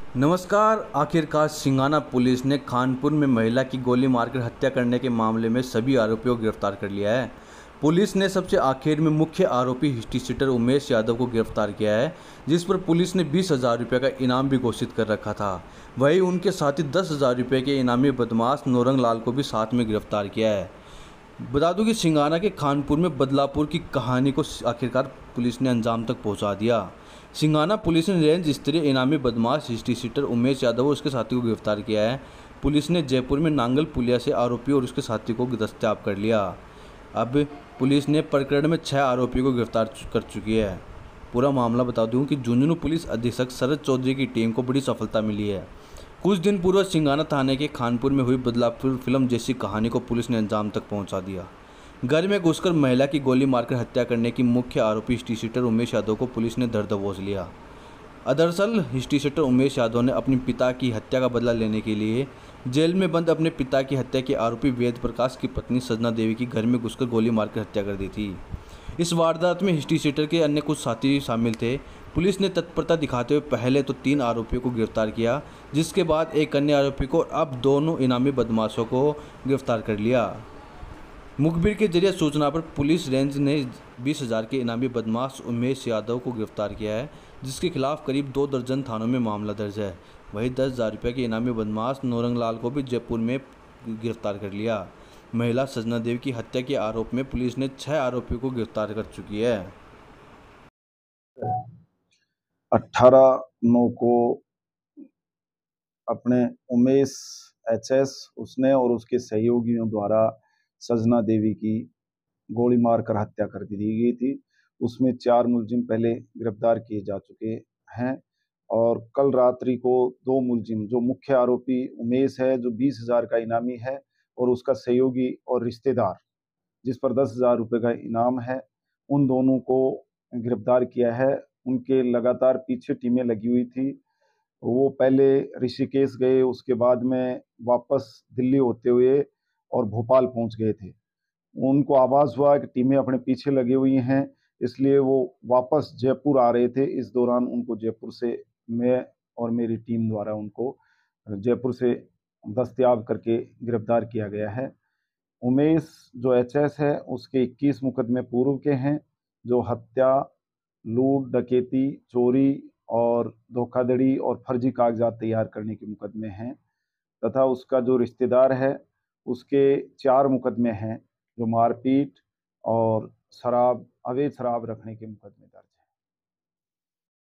नमस्कार। आखिरकार सिंगाना पुलिस ने कानपुर में महिला की गोली मारकर हत्या करने के मामले में सभी आरोपियों को गिरफ्तार कर लिया है। पुलिस ने सबसे आखिर में मुख्य आरोपी हिस्ट्री शीटर उमेश यादव को गिरफ्तार किया है, जिस पर पुलिस ने 20,000 रुपये का इनाम भी घोषित कर रखा था। वहीं उनके साथ ही 10,000 रुपये के इनामी बदमाश नौरंग लाल को भी साथ में गिरफ्तार किया है। बता दूं कि सिंगाना के खानपुर में बदलापुर की कहानी को आखिरकार पुलिस ने अंजाम तक पहुंचा दिया। सिंगाना पुलिस ने रेंज स्तरीय इनामी बदमाश हिस्ट्री शीटर उमेश यादव और उसके साथी को गिरफ्तार किया है। पुलिस ने जयपुर में नांगल पुलिया से आरोपी और उसके साथी को दस्तयाब कर लिया। अब पुलिस ने प्रकरण में 6 आरोपियों को गिरफ्तार कर चुकी है। पूरा मामला बता दूं कि झुंझुनू पुलिस अधीक्षक शरद चौधरी की टीम को बड़ी सफलता मिली है। कुछ दिन पूर्व सिंगाना थाने के खानपुर में हुई बदलापुर फिल्म जैसी कहानी को पुलिस ने अंजाम तक पहुंचा दिया। घर में घुसकर महिला की गोली मारकर हत्या करने की मुख्य आरोपी हिस्ट्री शीटर उमेश यादव को पुलिस ने धर दबोच लिया। दरअसल हिस्ट्री शीटर उमेश यादव ने अपने पिता की हत्या का बदला लेने के लिए जेल में बंद अपने पिता की हत्या के आरोपी वेद प्रकाश की पत्नी सजना देवी की घर में घुसकर गोली मारकर हत्या कर दी थी। इस वारदात में हिस्ट्री शीटर के अन्य कुछ साथी शामिल थे। पुलिस ने तत्परता दिखाते हुए पहले तो 3 आरोपियों को गिरफ्तार किया, जिसके बाद एक अन्य आरोपी को और अब दोनों इनामी बदमाशों को गिरफ्तार कर लिया। मुखबिर के जरिए सूचना पर पुलिस रेंज ने 20,000 के इनामी बदमाश उमेश यादव को गिरफ्तार किया है, जिसके खिलाफ करीब 2 दर्जन थानों में मामला दर्ज है। वहीं 10,000 रुपये के इनामी बदमाश नौरंग लाल को भी जयपुर में गिरफ्तार कर लिया। महिला सजना देवी की हत्या के आरोप में पुलिस ने 6 आरोपियों को गिरफ्तार कर चुकी है। 18/9 को अपने उमेश एचएस उसने और उसके सहयोगियों द्वारा सजना देवी की गोली मारकर हत्या कर दी गई थी। उसमें 4 मुलजिम पहले गिरफ्तार किए जा चुके हैं और कल रात्रि को 2 मुलजिम, जो मुख्य आरोपी उमेश है जो 20,000 का इनामी है, और उसका सहयोगी और रिश्तेदार जिस पर 10,000 रुपये का इनाम है, उन दोनों को गिरफ्तार किया है। उनके लगातार पीछे टीमें लगी हुई थी। वो पहले ऋषिकेश गए, उसके बाद में वापस दिल्ली होते हुए और भोपाल पहुंच गए थे। उनको आभास हुआ कि टीमें अपने पीछे लगी हुई हैं, इसलिए वो वापस जयपुर आ रहे थे। इस दौरान उनको जयपुर से मैं और मेरी टीम द्वारा उनको जयपुर से दस्तयाब करके गिरफ्तार किया गया है। उमेश जो एचएस है उसके 21 मुकदमे पूर्व के हैं, जो हत्या, लूट, डकैती, चोरी और धोखाधड़ी और फर्जी कागजात तैयार करने के मुकदमे हैं, तथा उसका जो रिश्तेदार है उसके 4 मुकदमे हैं, जो मारपीट और अवैध शराब रखने के मुकदमे दर्ज हैं।